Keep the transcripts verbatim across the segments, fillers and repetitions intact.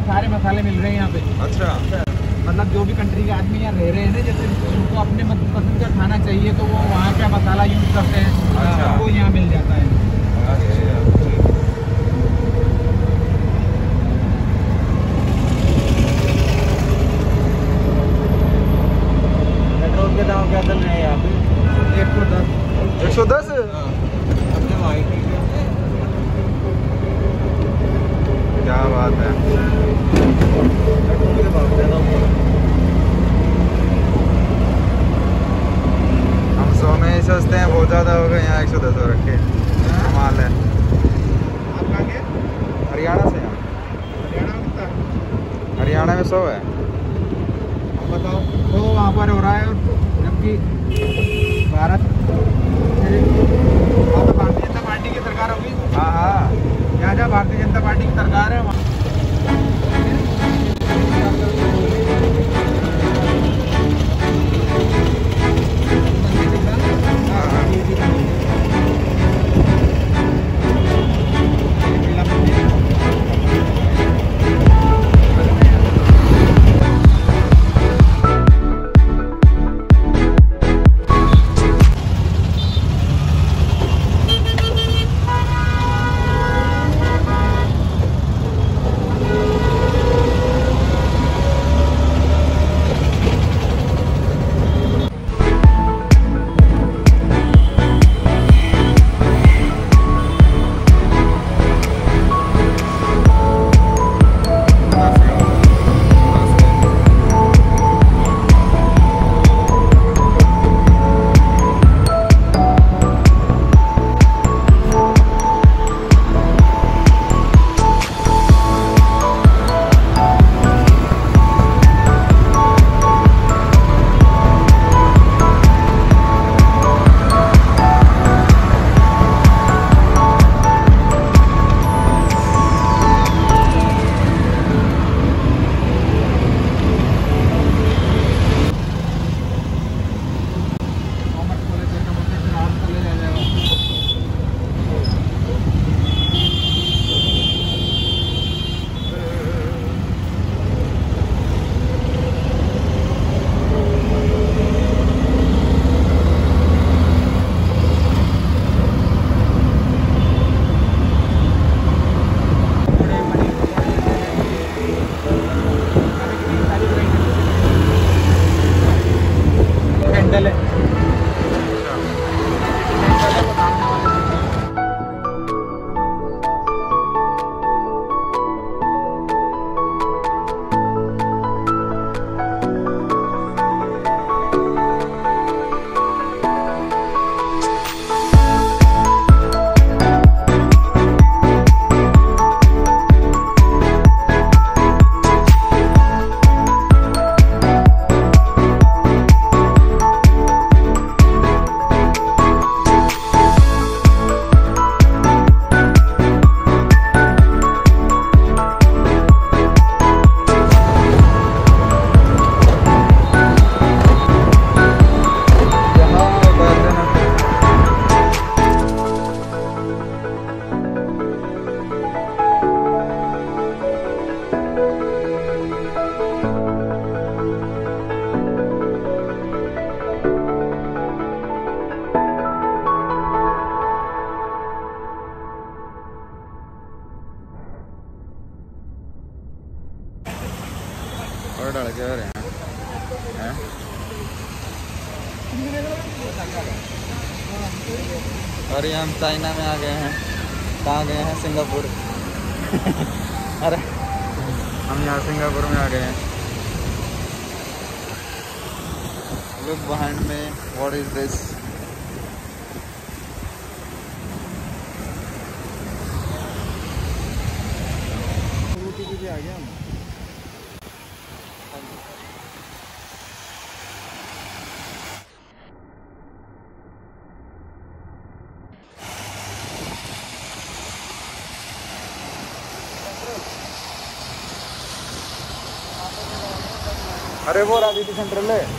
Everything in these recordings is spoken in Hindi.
सारे मसाले मिल रहे हैं यहाँ पे। अच्छा, मतलब जो भी कंट्री के आदमी यहाँ रह रहे हैं ना, जैसे उनको अपने पसंद का खाना चाहिए तो वो वहाँ का मसाला यूज करते हैं। अच्छा। वो यहाँ मिल जाता है। पेट्रोल के दाम क्या चल रहे हैं यहाँ पे? एक सौ दस। एक सौ दस? क्या बात है। हम सौ में ही सस्ते हैं, बहुत ज़्यादा हो गए। यहाँ एक सौ दस हो रखे माल है। आप कहाँ के? हरियाणा से। हरियाणा में कितना? हरियाणा में सौ है। आप बताओ। तो वहाँ पर हो रहा है, जबकि भारत भारतीय जनता पार्टी की सरकार होगी। हाँ हाँ, जहाँ जहाँ भारतीय जनता पार्टी की सरकार है वहाँ और डर के रहे हैं, हैं? और ये हम चाइना में आ गए हैं। कहाँ गए हैं? सिंगापुर। अरे हम यहाँ सिंगापुर में आ गए हैं। Look behind me, what is this? आ गया हम। अरे वो राजनीति सेंट्रल है।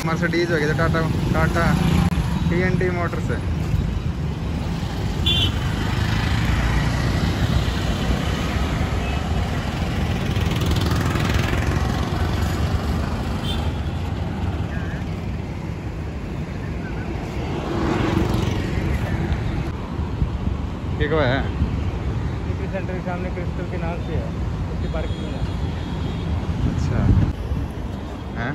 मर्सिडीज हो गया Tata Tata T N T motors है। क्या हुआ है? सेंटर के सामने क्रिस्टल के नाम से है, उसकी पार्किंग में। अच्छा हैं?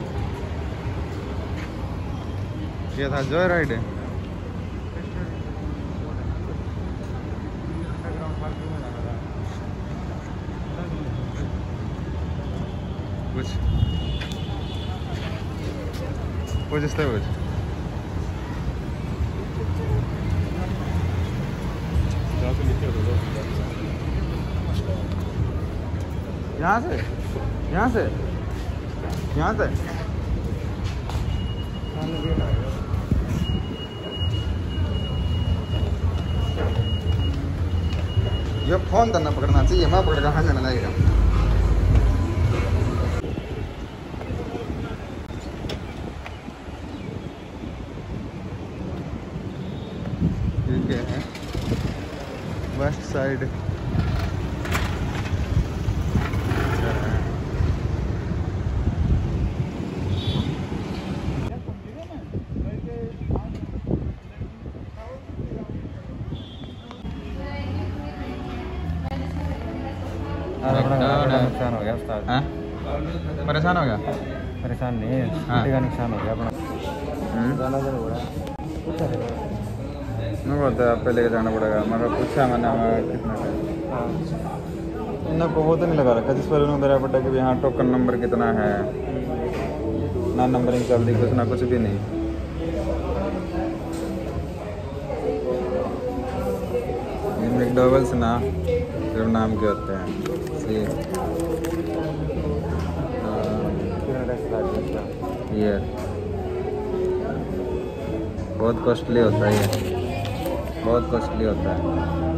ये था जॉय राइड है। कुछ कुछ इस तरह कुछ यहाँ से यहाँ से यहाँ से ये फोन करना पकड़ना चाहिए, मैं पकड़ कहाँ जाना लगेगा। ये है वेस्ट साइड। नुकसान हो गया उस्ताद। हाँ? परेशान हो गया? परेशान नहीं है, स्कूटी का नुकसान हो गया अपना। जाना जरूर हो रहा है। मैं बोलता है पहले जाना पड़ेगा। मगर पूछा मैंने कितना है, इनको वो तो नहीं लगा रखा जिस पर उन्होंने मेरा पता कि यहाँ टोकन नंबर कितना है ना, नंबरिंग चल रही कुछ ना कुछ भी नहीं। मैकडॉवेल्स ना सिर्फ नाम के होते हैं। ये बहुत कॉस्टली होता है, ये बहुत कॉस्टली होता है।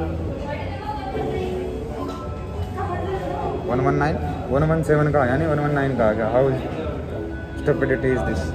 One one nine one one seven का यानी वन वन नाइन का आ गया। How stupidity is this?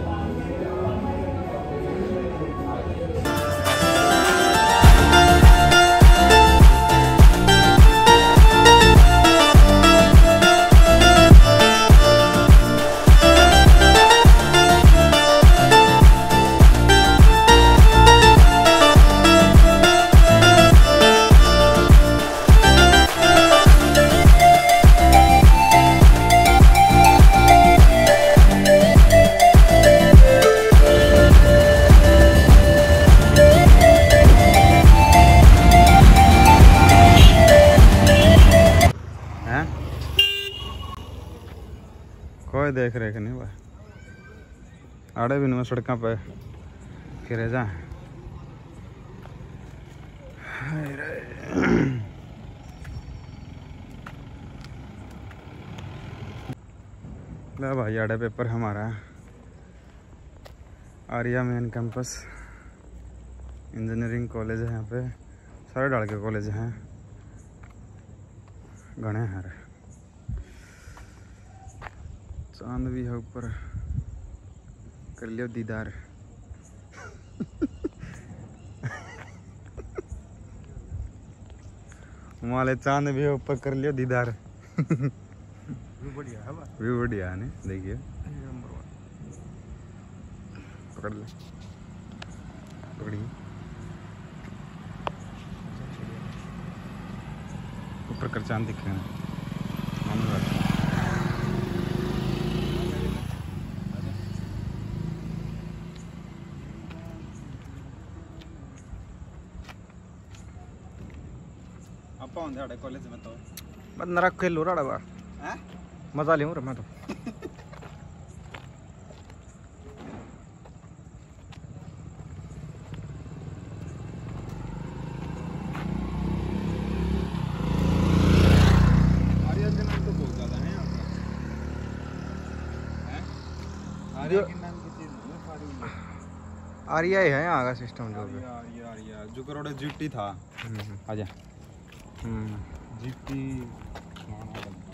कोई देख रेख नहीं हुआ, आड़े भी नहीं सड़कों पे फिरे जा। ले भाई आड़े पेपर हमारा Arya main campus engineering college है। यहाँ पे सारे डाल के कॉलेज हैं, घने हैं। चांद भी है ऊपर, कर लियो दीदार। माले चांद भी है ऊपर, कर लियो दीदार। व्यू बढ़िया है, व्यू बढ़िया है नहीं? देखिए पकड़ ले, पकड़िए। ऊपर कर चांद दिख रहे हैं। कॉलेज में तो बस नरक खेल लो रहा बार हैं, मजा ले मैं तो। आर्या के नाम तो बहुत ज्यादा है यहाँ पे। हैं? आर्या के नाम की चीज है सारी। आर्या ही है यहाँ का सिस्टम जो भी। आर्या आर्या जो करोड़ जीटी था। आजा हम्म जीटी